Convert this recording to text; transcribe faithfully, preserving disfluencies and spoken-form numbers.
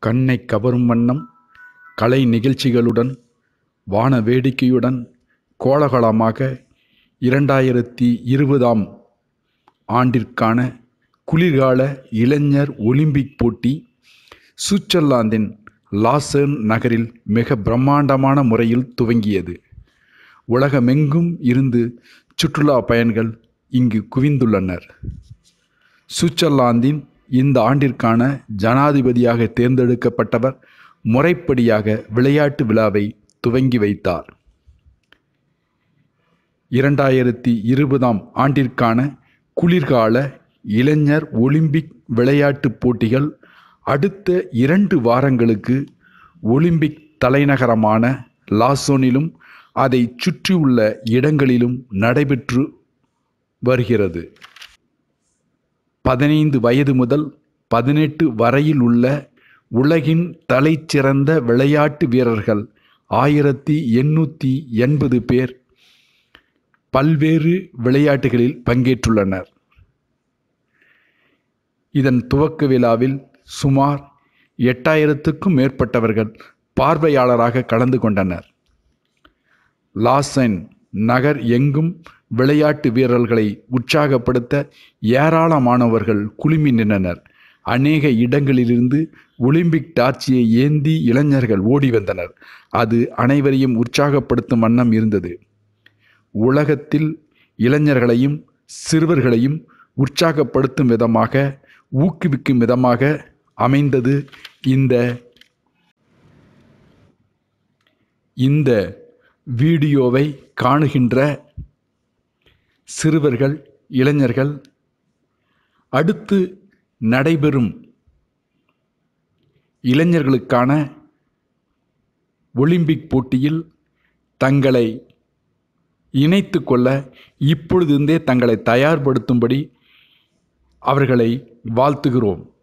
கண்ணை கவரும் வண்ணம் கலை நிகழ்ச்சிகளுடன் வான வேடிக்கையுடன் கோலாகலமாக இரண்டாயிரத்தி இருபதாம் ஆண்டிற்கான குளிர்கால இளைஞர் ஒலிம்பிக் போட்டி சுவிட்சர்லாந்தின் லாசர்ன் நகரில் மிக பிரம்மாண்டமான முறையில் துவங்கியது. உலகமெங்கும் இருந்து சுற்றுலா பயணிகள் இங்கு குவிந்துள்ளனர். சுவிட்சர்லாந்தின் இந்த ஆண்டிற்கான ஜனாதிபதியாக தேர்ந்தெடுக்கப்பட்டவர் முறைப்படியாக விளையாட்டு விழாவை துவங்கி வைத்தார். இரண்டாயிரத்தி இருபதாம் ஆண்டிற்கான குளிர்கால இளைஞர் ஒலிம்பிக் விளையாட்டுப் போட்டிகள் அடுத்த இரண்டு வாரங்களுக்கு ஒலிம்பிக் தலைநகரமான லாசோனிலும் அதை சுற்றியுள்ள இடங்களிலும் நடைபெற்று வருகிறது. பதினைந்து வயது முதல் பதினெட்டு வரையில் உள்ள உலகின் தலைச்சிறந்த விளையாட்டு வீரர்கள் ஆயிரத்தி எண்ணூற்றி எண்பது பேர் பல்வேறு விளையாட்டுகளில் பங்கேற்றுள்ளனர். இதன் துவக்க விழாவில் சுமார் எட்டாயிரத்துக்கும் மேற்பட்டவர்கள் பார்வையாளராக கலந்து கொண்டனர். லாசன் நகர் எங்கும் விளையாட்டு வீரர்களை உற்சாகப்படுத்த ஏராளமானவர்கள் குழுமி நின்றனர். அநேக இடங்களிலிருந்து ஒலிம்பிக் டார்ச்சியை ஏந்தி இளைஞர்கள் ஓடி வந்தனர். அது அனைவரையும் உற்சாகப்படுத்தும் வண்ணம் இருந்தது. உலகத்தில் இளைஞர்களையும் சிறுவர்களையும் உற்சாகப்படுத்தும் விதமாக ஊக்குவிக்கும் விதமாக அமைந்தது இந்த இந்த வீடியோவை காணுகின்ற சிறுவர்கள் இளைஞர்கள் அடுத்து நடைபெறும் இளைஞர்களுக்கான ஒலிம்பிக் போட்டியில் தங்களை இணைத்து கொள்ள இப்பொழுதிருந்தே தங்களை தயார்படுத்தும்படி அவர்களை வாழ்த்துகிறோம்.